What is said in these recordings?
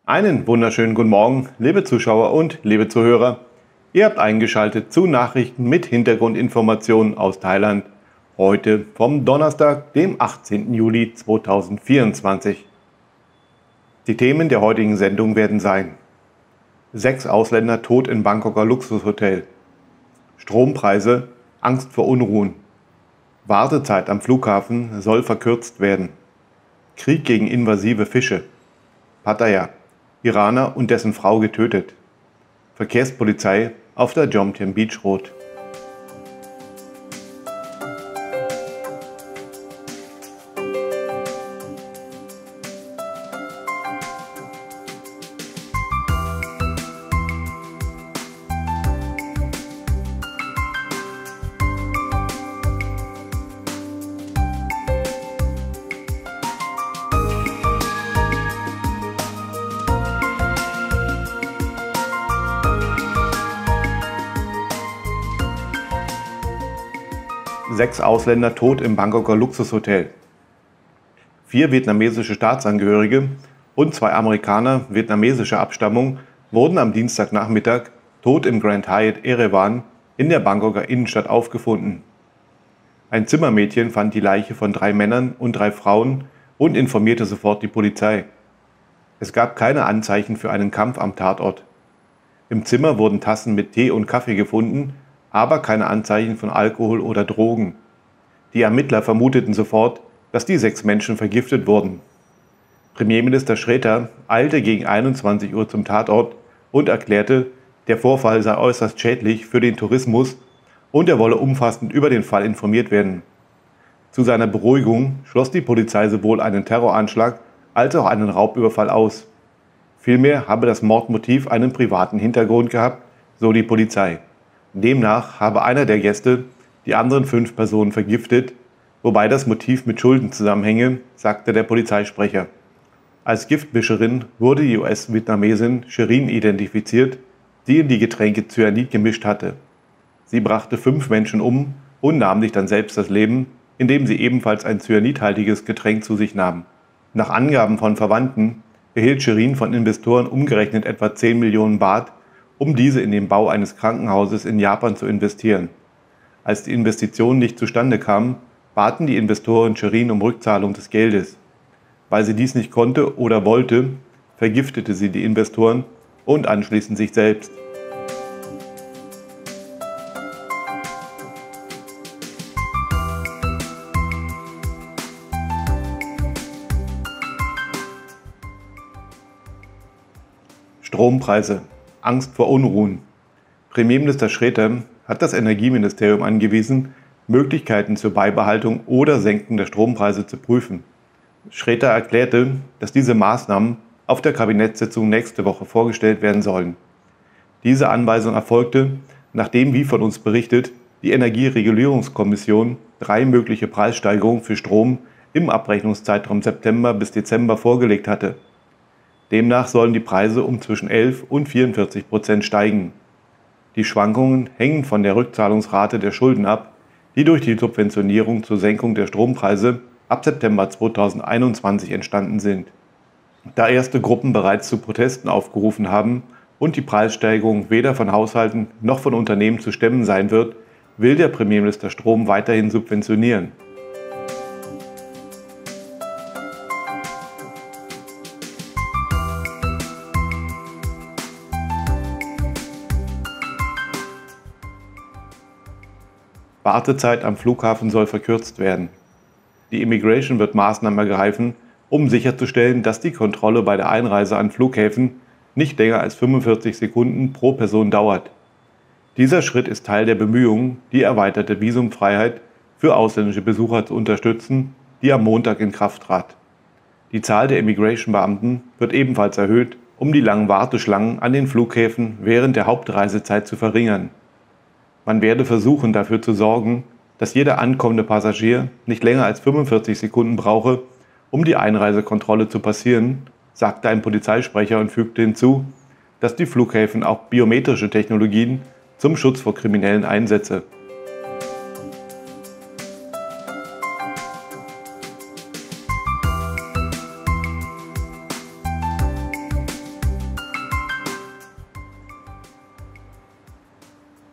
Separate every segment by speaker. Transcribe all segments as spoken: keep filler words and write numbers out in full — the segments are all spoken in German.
Speaker 1: Einen wunderschönen guten Morgen, liebe Zuschauer und liebe Zuhörer. Ihr habt eingeschaltet zu Nachrichten mit Hintergrundinformationen aus Thailand. Heute vom Donnerstag, dem achtzehnten Juli zweitausendvierundzwanzig. Die Themen der heutigen Sendung werden sein: Sechs Ausländer tot in Bangkoker Luxushotel. Strompreise, Angst vor Unruhen. Wartezeit am Flughafen soll verkürzt werden. Krieg gegen invasive Fische. Pattaya, Iraner und dessen Frau getötet. Verkehrspolizei auf der Jomtien Beach Road. Sechs Ausländer tot im Bangkoker Luxushotel. Vier vietnamesische Staatsangehörige und zwei Amerikaner vietnamesischer Abstammung wurden am Dienstagnachmittag tot im Grand Hyatt Erevan in der Bangkoker Innenstadt aufgefunden. Ein Zimmermädchen fand die Leiche von drei Männern und drei Frauen und informierte sofort die Polizei. Es gab keine Anzeichen für einen Kampf am Tatort. Im Zimmer wurden Tassen mit Tee und Kaffee gefunden, aber keine Anzeichen von Alkohol oder Drogen. Die Ermittler vermuteten sofort, dass die sechs Menschen vergiftet wurden. Premierminister Srettha eilte gegen einundzwanzig Uhr zum Tatort und erklärte, der Vorfall sei äußerst schädlich für den Tourismus und er wolle umfassend über den Fall informiert werden. Zu seiner Beruhigung schloss die Polizei sowohl einen Terroranschlag als auch einen Raubüberfall aus. Vielmehr habe das Mordmotiv einen privaten Hintergrund gehabt, so die Polizei. Demnach habe einer der Gäste die anderen fünf Personen vergiftet, wobei das Motiv mit Schulden zusammenhänge, sagte der Polizeisprecher. Als Giftmischerin wurde die U S-Vietnamesin Sherin identifiziert, die in die Getränke Cyanid gemischt hatte. Sie brachte fünf Menschen um und nahm sich dann selbst das Leben, indem sie ebenfalls ein cyanidhaltiges Getränk zu sich nahm. Nach Angaben von Verwandten erhielt Sherin von Investoren umgerechnet etwa zehn Millionen Baht, um diese in den Bau eines Krankenhauses in Japan zu investieren. Als die Investition nicht zustande kam, baten die Investoren Sherin um Rückzahlung des Geldes. Weil sie dies nicht konnte oder wollte, vergiftete sie die Investoren und anschließend sich selbst. Strompreise, Angst vor Unruhen. Premierminister Srettha hat das Energieministerium angewiesen, Möglichkeiten zur Beibehaltung oder Senkung der Strompreise zu prüfen. Srettha erklärte, dass diese Maßnahmen auf der Kabinettssitzung nächste Woche vorgestellt werden sollen. Diese Anweisung erfolgte, nachdem, wie von uns berichtet, die Energieregulierungskommission drei mögliche Preissteigerungen für Strom im Abrechnungszeitraum September bis Dezember vorgelegt hatte. Demnach sollen die Preise um zwischen elf und vierundvierzig Prozent steigen. Die Schwankungen hängen von der Rückzahlungsrate der Schulden ab, die durch die Subventionierung zur Senkung der Strompreise ab September zweitausendeinundzwanzig entstanden sind. Da erste Gruppen bereits zu Protesten aufgerufen haben und die Preissteigerung weder von Haushalten noch von Unternehmen zu stemmen sein wird, will der Premierminister Strom weiterhin subventionieren. Wartezeit am Flughafen soll verkürzt werden. Die Immigration wird Maßnahmen ergreifen, um sicherzustellen, dass die Kontrolle bei der Einreise an Flughäfen nicht länger als fünfundvierzig Sekunden pro Person dauert. Dieser Schritt ist Teil der Bemühungen, die erweiterte Visumfreiheit für ausländische Besucher zu unterstützen, die am Montag in Kraft trat. Die Zahl der Immigration-Beamten wird ebenfalls erhöht, um die langen Warteschlangen an den Flughäfen während der Hauptreisezeit zu verringern. Man werde versuchen, dafür zu sorgen, dass jeder ankommende Passagier nicht länger als fünfundvierzig Sekunden brauche, um die Einreisekontrolle zu passieren, sagte ein Polizeisprecher und fügte hinzu, dass die Flughäfen auch biometrische Technologien zum Schutz vor Kriminellen einsetze.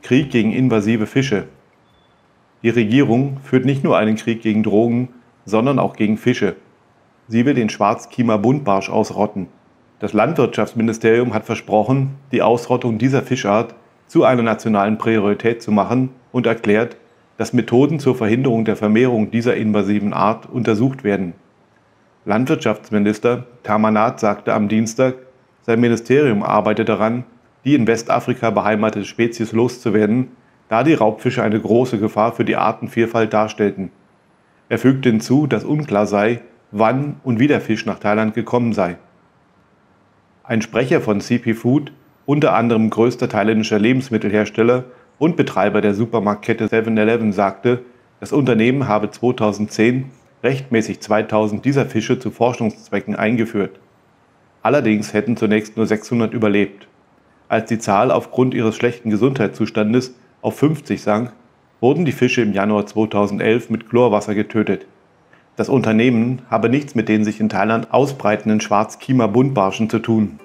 Speaker 1: Krieg gegen invasive Fische. Die Regierung führt nicht nur einen Krieg gegen Drogen, sondern auch gegen Fische. Sie will den Schwarzkiemer-Buntbarsch ausrotten. Das Landwirtschaftsministerium hat versprochen, die Ausrottung dieser Fischart zu einer nationalen Priorität zu machen und erklärt, dass Methoden zur Verhinderung der Vermehrung dieser invasiven Art untersucht werden. Landwirtschaftsminister Tamanat sagte am Dienstag, sein Ministerium arbeite daran, die in Westafrika beheimatete Spezies loszuwerden, da die Raubfische eine große Gefahr für die Artenvielfalt darstellten. Er fügte hinzu, dass unklar sei, wann und wie der Fisch nach Thailand gekommen sei. Ein Sprecher von C P Food, unter anderem größter thailändischer Lebensmittelhersteller und Betreiber der Supermarktkette seven eleven, sagte, das Unternehmen habe zweitausendzehn rechtmäßig zweitausend dieser Fische zu Forschungszwecken eingeführt. Allerdings hätten zunächst nur sechshundert überlebt. Als die Zahl aufgrund ihres schlechten Gesundheitszustandes auf fünfzig sank, wurden die Fische im Januar zweitausendelf mit Chlorwasser getötet. Das Unternehmen habe nichts mit den sich in Thailand ausbreitenden Schwarzkiemer-Buntbarschen zu tun.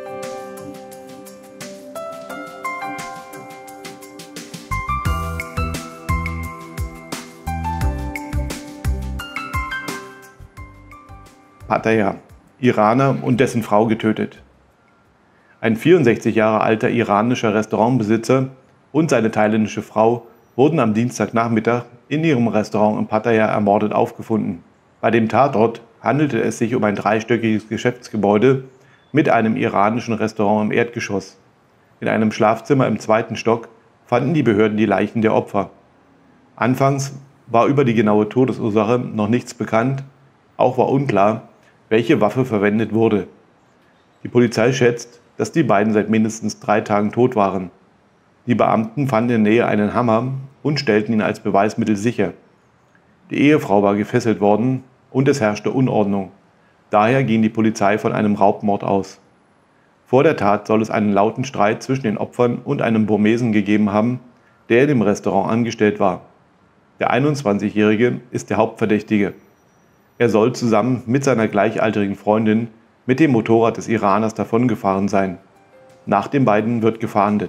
Speaker 1: Pattaya, Iraner und dessen Frau getötet. Ein vierundsechzig Jahre alter iranischer Restaurantbesitzer und seine thailändische Frau wurden am Dienstagnachmittag in ihrem Restaurant in Pattaya ermordet aufgefunden. Bei dem Tatort handelte es sich um ein dreistöckiges Geschäftsgebäude mit einem iranischen Restaurant im Erdgeschoss. In einem Schlafzimmer im zweiten Stock fanden die Behörden die Leichen der Opfer. Anfangs war über die genaue Todesursache noch nichts bekannt, auch war unklar, welche Waffe verwendet wurde. Die Polizei schätzt, dass die beiden seit mindestens drei Tagen tot waren. Die Beamten fanden in der Nähe einen Hammer und stellten ihn als Beweismittel sicher. Die Ehefrau war gefesselt worden und es herrschte Unordnung. Daher ging die Polizei von einem Raubmord aus. Vor der Tat soll es einen lauten Streit zwischen den Opfern und einem Burmesen gegeben haben, der in dem Restaurant angestellt war. Der einundzwanzigjährige ist der Hauptverdächtige. Er soll zusammen mit seiner gleichaltrigen Freundin mit dem Motorrad des Iraners davongefahren sein. Nach den beiden wird gefahndet.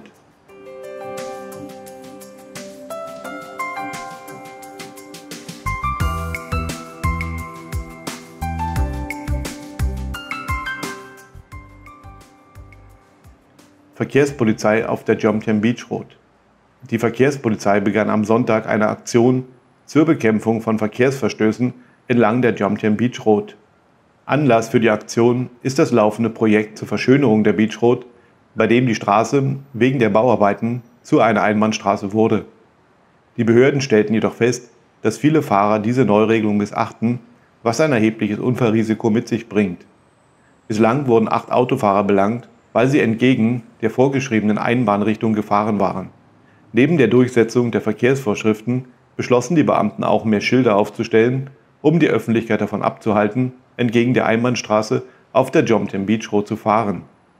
Speaker 1: Verkehrspolizei auf der Jomtien Beach Road. Die Verkehrspolizei begann am Sonntag eine Aktion zur Bekämpfung von Verkehrsverstößen entlang der Jomtien Beach Road. Anlass für die Aktion ist das laufende Projekt zur Verschönerung der Beach Road, bei dem die Straße wegen der Bauarbeiten zu einer Einbahnstraße wurde. Die Behörden stellten jedoch fest, dass viele Fahrer diese Neuregelung missachten, was ein erhebliches Unfallrisiko mit sich bringt. Bislang wurden acht Autofahrer belangt, weil sie entgegen der vorgeschriebenen Einbahnrichtung gefahren waren. Neben der Durchsetzung der Verkehrsvorschriften beschlossen die Beamten auch mehr Schilder aufzustellen, um die Öffentlichkeit davon abzuhalten, entgegen der Einbahnstraße auf der Jomtien Beach Road zu fahren.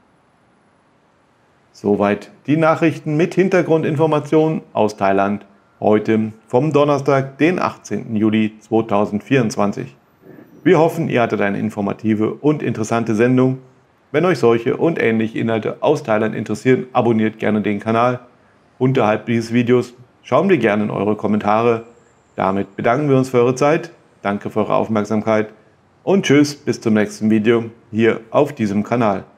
Speaker 1: Soweit die Nachrichten mit Hintergrundinformationen aus Thailand, heute vom Donnerstag, den achtzehnten Juli zweitausendvierundzwanzig. Wir hoffen, ihr hattet eine informative und interessante Sendung. Wenn euch solche und ähnliche Inhalte aus Thailand interessieren, abonniert gerne den Kanal. Unterhalb dieses Videos schauen wir gerne in eure Kommentare. Damit bedanken wir uns für eure Zeit. Danke für eure Aufmerksamkeit und tschüss, bis zum nächsten Video hier auf diesem Kanal.